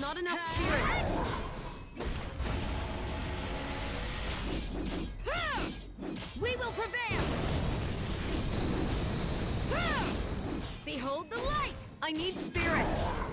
not enough spirit. We will prevail! Behold the light! I need spirit!